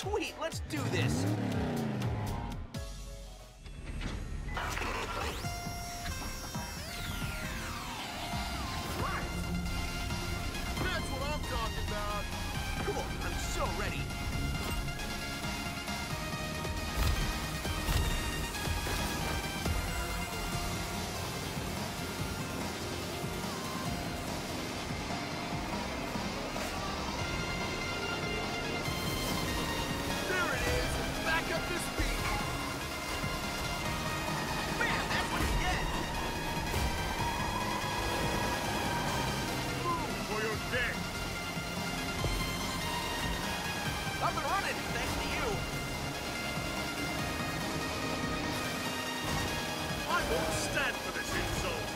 Sweet, let's do this. That's what I'm talking about. Cool, I'm so ready. There it is. Back up to speed. Bam, that's what you get. Move for your deck. Up and running, thanks to you. I won't stand for this insult.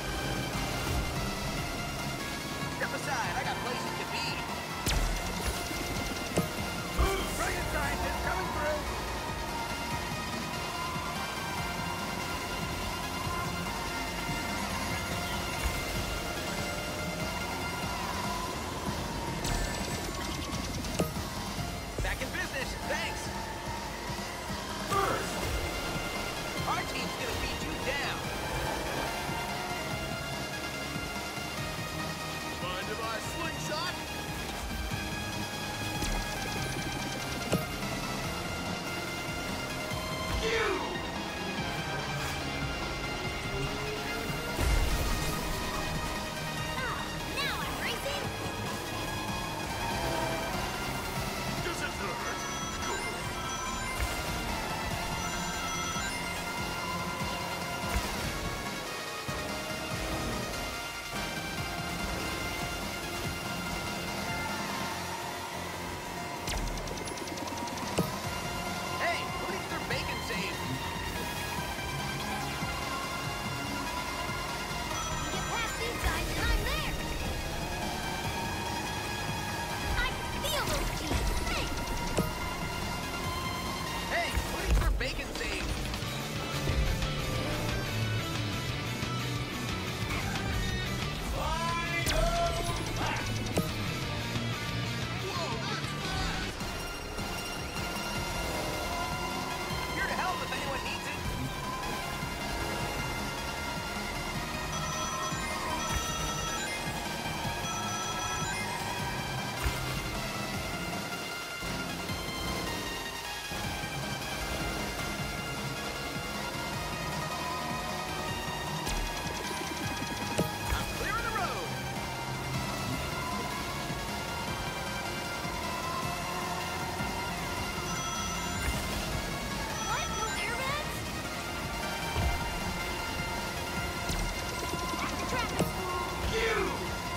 Step aside, I got places to be. Brilliant scientist coming through. Back in business, thanks. Our team's gonna beat you down. Mind if I slingshot? Now I'm racing! Does it hurt? Hey, who needs their bacon saved? You get past these guys and I'm there! I can feel those G's! Hey! Hey, who needs their bacon saved? Here to help if anyone needs it. I'm clearing the road. What? No airbags? After traffic school!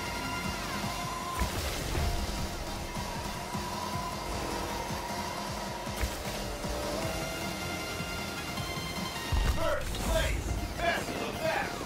First place. Best of the best.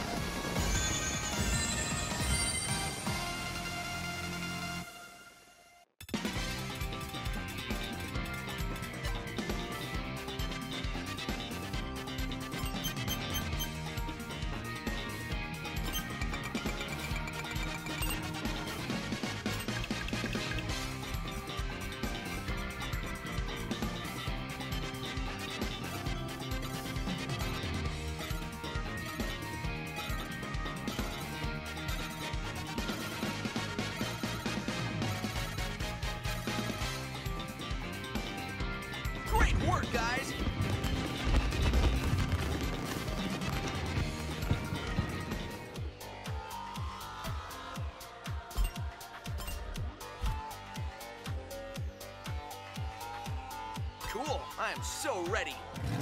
Great work, guys. Cool, I am so ready.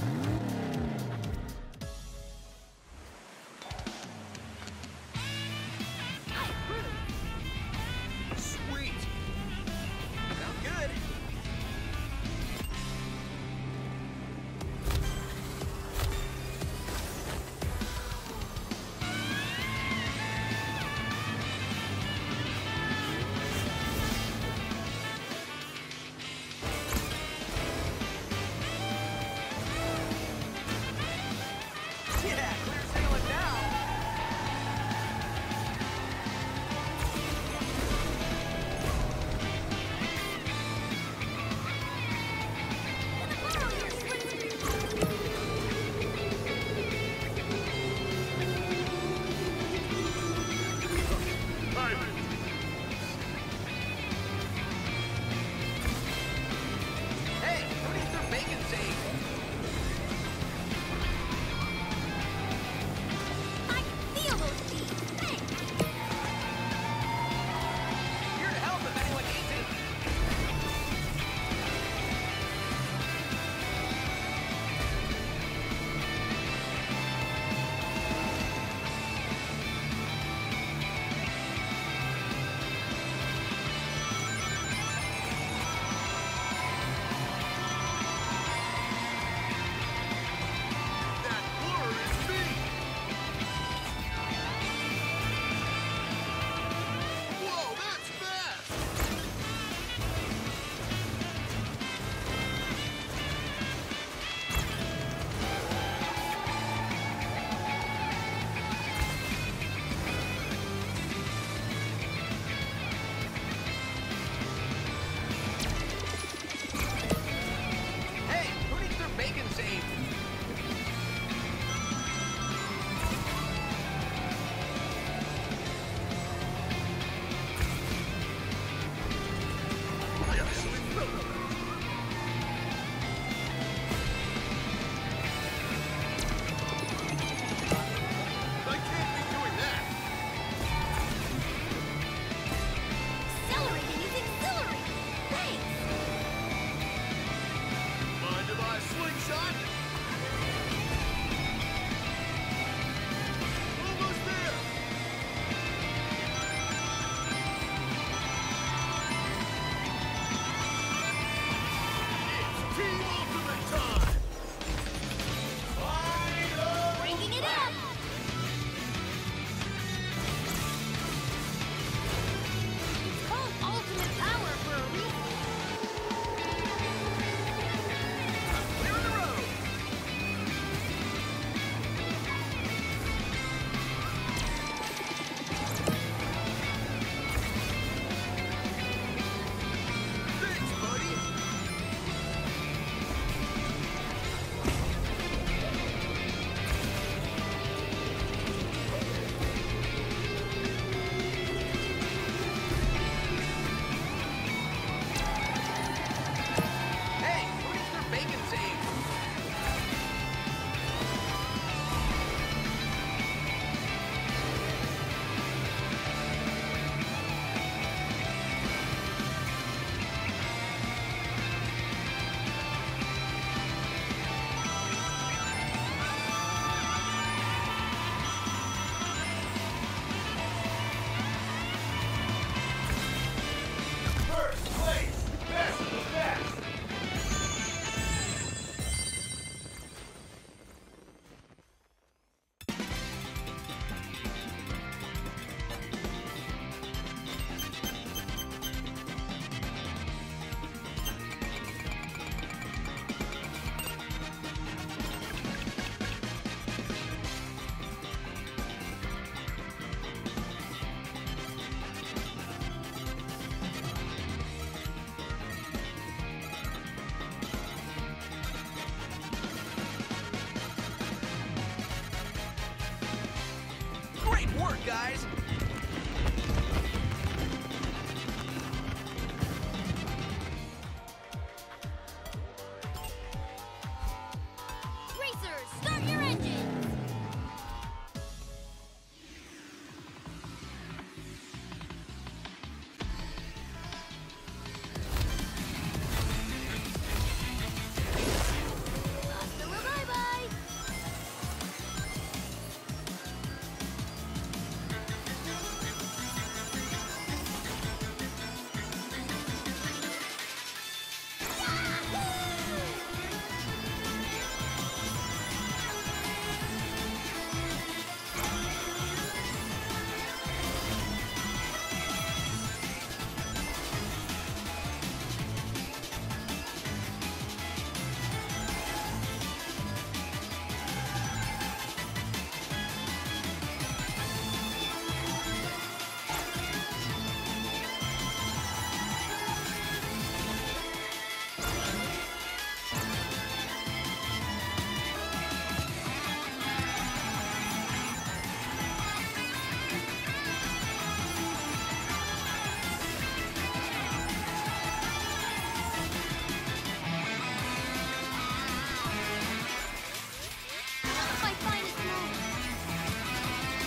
I approve! Sweet. Sounds good. guys. Racers, start your engines! Hasta la bye-bye! My finest moment.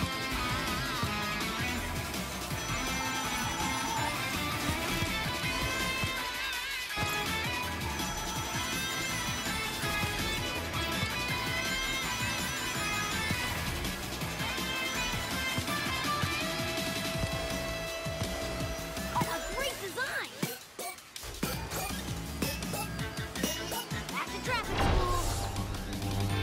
A great design! Back to traffic school!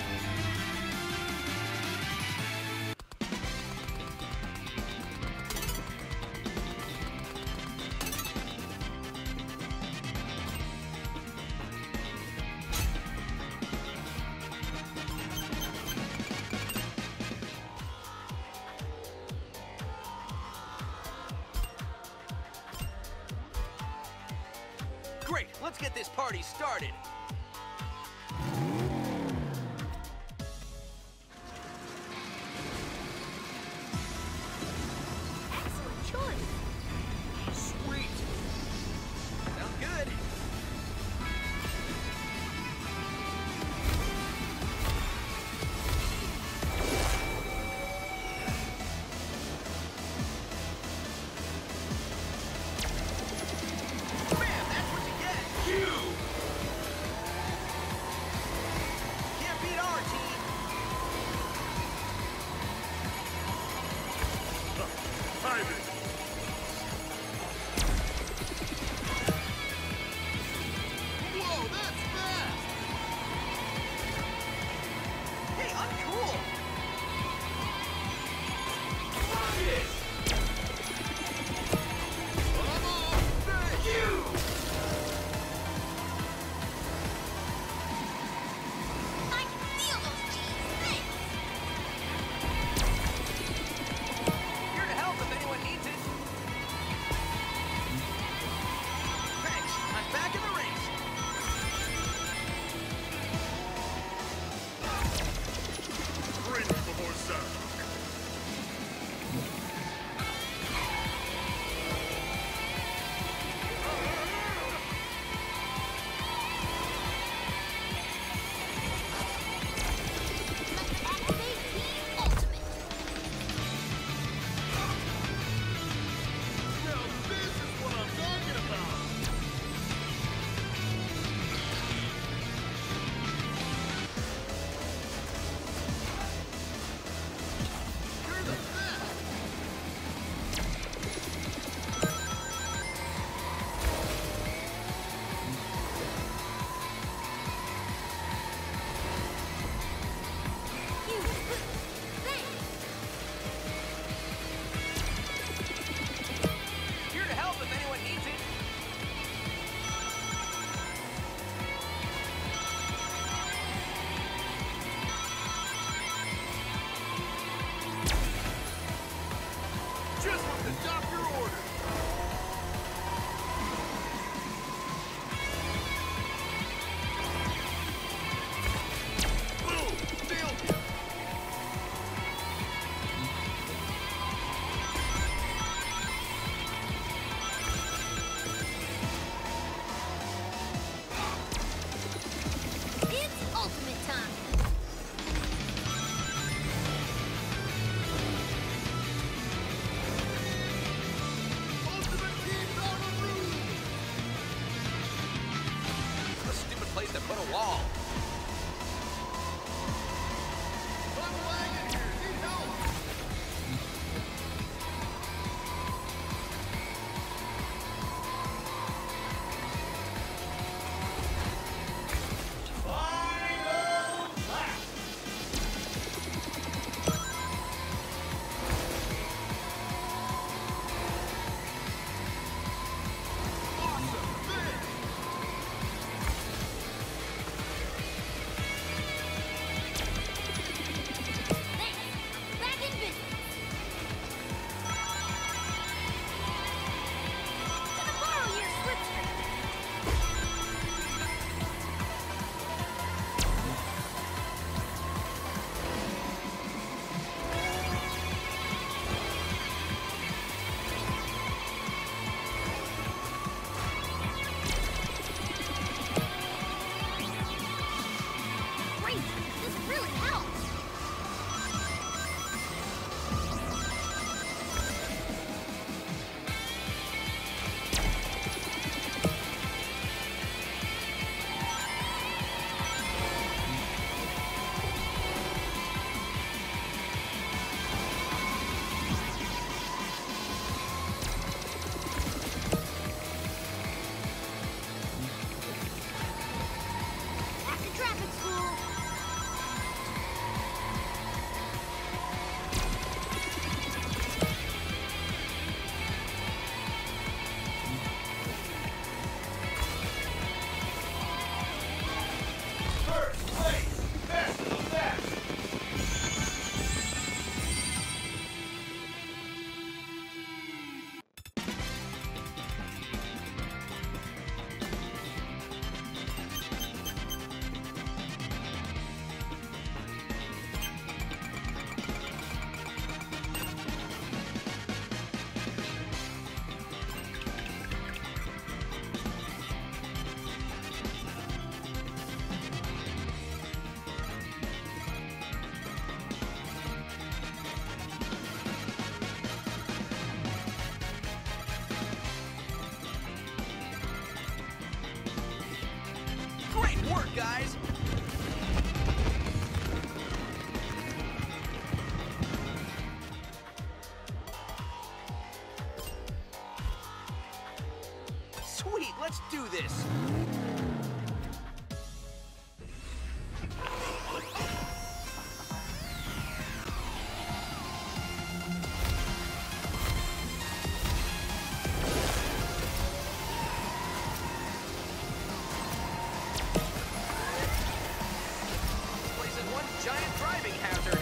Great, let's get this party started. Excellent choice! Sweet. Sounds good. Man, that's what you get. Can't beat our team. Whoa, that's fast! Hey, I'm cool. I'm off! Thank you! I can feel those G's! Thanks! Here to help if anyone needs it. wall. I'm lagging here. Need help. Back in business. Gonna borrow your slipstream. Great, this really helps. Back to traffic school. First place. Best of the best. Great work, guys. Sweet, let's do this. This place is one giant driving hazard.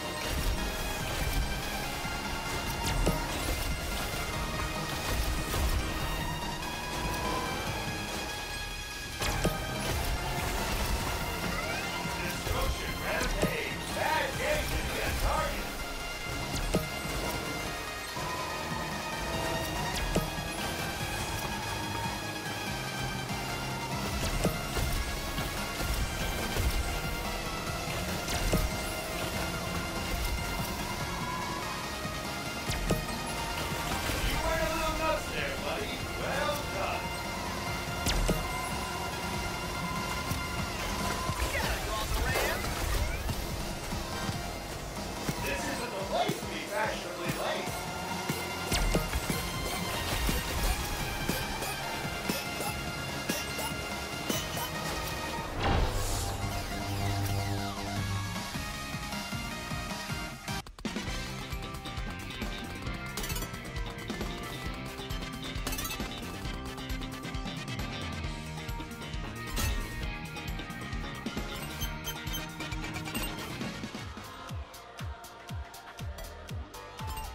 Destruction, rampage. Bad game to be a target. You went a little nuts there, buddy. Well done. Gotta go off the ramp. This isn't the place to be fashionably late.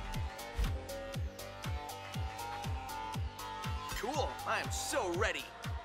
Cool, I am so ready.